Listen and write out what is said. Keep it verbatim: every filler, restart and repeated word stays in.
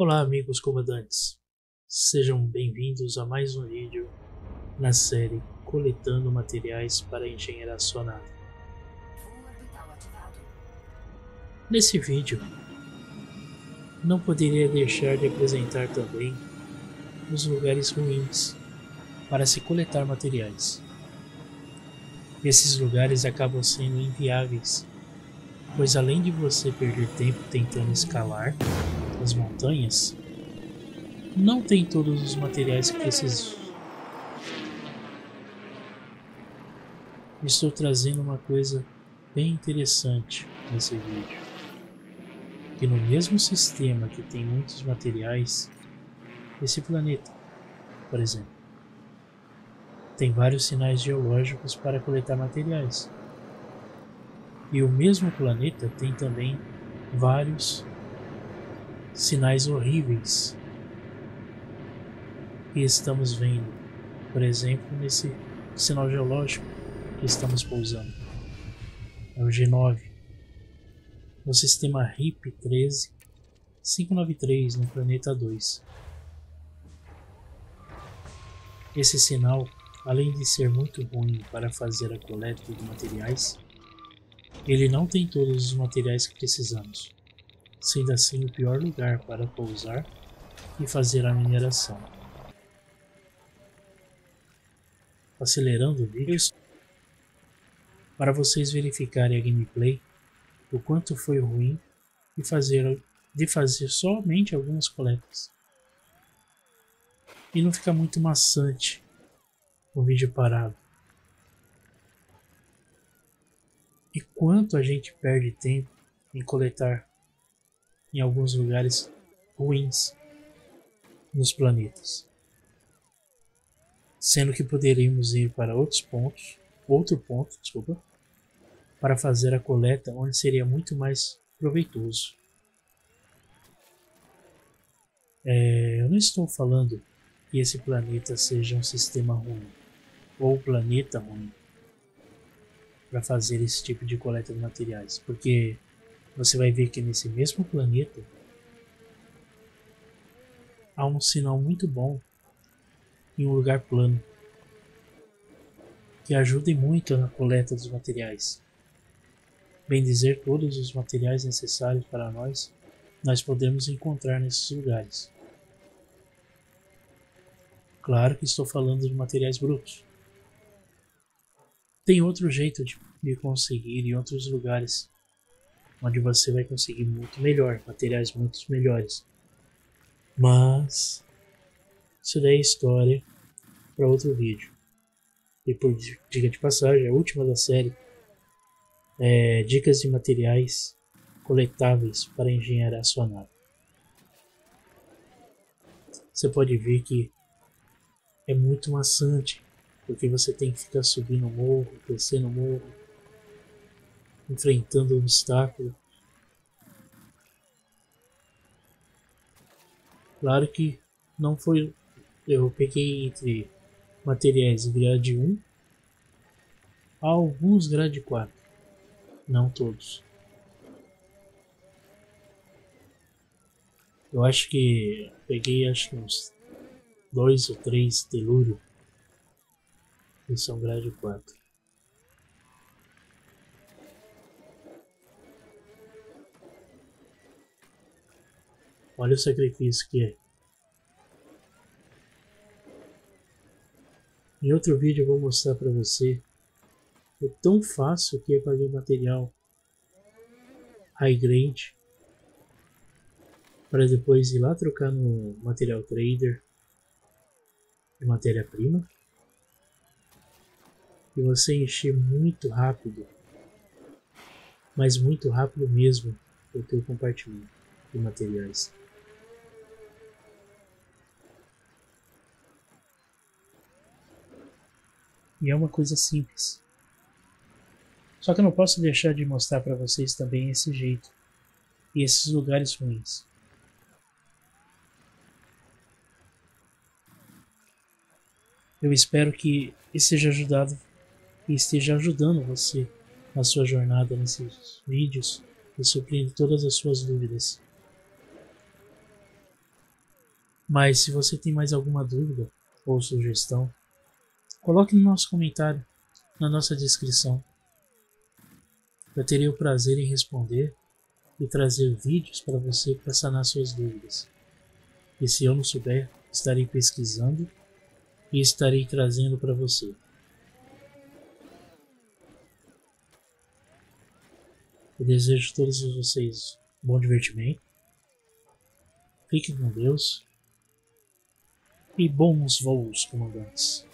Olá, amigos comandantes, sejam bem-vindos a mais um vídeo na série Coletando Materiais para Engenheirar Sua Nave. Nesse vídeo, não poderia deixar de apresentar também os lugares ruins para se coletar materiais. Esses lugares acabam sendo inviáveis, pois além de você perder tempo tentando escalar as montanhas, não tem todos os materiais que precisamos. Estou trazendo uma coisa bem interessante nesse vídeo, que no mesmo sistema que tem muitos materiais, esse planeta, por exemplo, tem vários sinais geológicos para coletar materiais. E o mesmo planeta tem também vários sinais horríveis que estamos vendo, por exemplo, nesse sinal geológico que estamos pousando. É o G nove, no sistema R I P treze mil quinhentos e noventa e três, no planeta dois. Esse sinal, além de ser muito ruim para fazer a coleta de materiais, ele não tem todos os materiais que precisamos, sendo assim o pior lugar para pousar e fazer a mineração. Acelerando o vídeo, para vocês verificarem a gameplay, o quanto foi ruim de fazer, de fazer somente algumas coletas. E não fica muito maçante o vídeo parado. E quanto a gente perde tempo em coletar em alguns lugares ruins nos planetas. Sendo que poderíamos ir para outros pontos, outro ponto, desculpa, para fazer a coleta onde seria muito mais proveitoso. É, eu não estou falando que esse planeta seja um sistema ruim, ou planeta ruim, para fazer esse tipo de coleta de materiais, porque você vai ver que nesse mesmo planeta há um sinal muito bom em um lugar plano, que ajude muito na coleta dos materiais. Bem dizer, todos os materiais necessários para nós, nós podemos encontrar nesses lugares. Claro que estou falando de materiais brutos. Tem outro jeito de, de conseguir em outros lugares, onde você vai conseguir muito melhor, materiais muito melhores. Mas isso daí é história para outro vídeo. E por dica de passagem, a última da série é dicas de materiais coletáveis para engenheirar sua nave. Você pode ver que é muito maçante, porque você tem que ficar subindo o morro, descendo o morro, enfrentando obstáculos. Claro que não foi. Eu peguei entre materiais grade um a alguns grade quatro, não todos. Eu acho que peguei acho que uns dois ou três telúrio que são grade quatro. Olha o sacrifício que é. Em outro vídeo eu vou mostrar para você o tão fácil que é fazer material high grade para depois ir lá trocar no material trader de matéria-prima e você encher muito rápido, mas muito rápido mesmo, o teu compartimento de materiais. E é uma coisa simples. Só que eu não posso deixar de mostrar para vocês também esse jeito e esses lugares ruins. Eu espero que esteja ajudado e esteja ajudando você na sua jornada nesses vídeos e suprindo todas as suas dúvidas. Mas se você tem mais alguma dúvida ou sugestão, coloque no nosso comentário, na nossa descrição. Eu terei o prazer em responder e trazer vídeos para você para sanar suas dúvidas. E se eu não souber, estarei pesquisando e estarei trazendo para você. Eu desejo a todos vocês bom divertimento. Fiquem com Deus e bons voos, comandantes.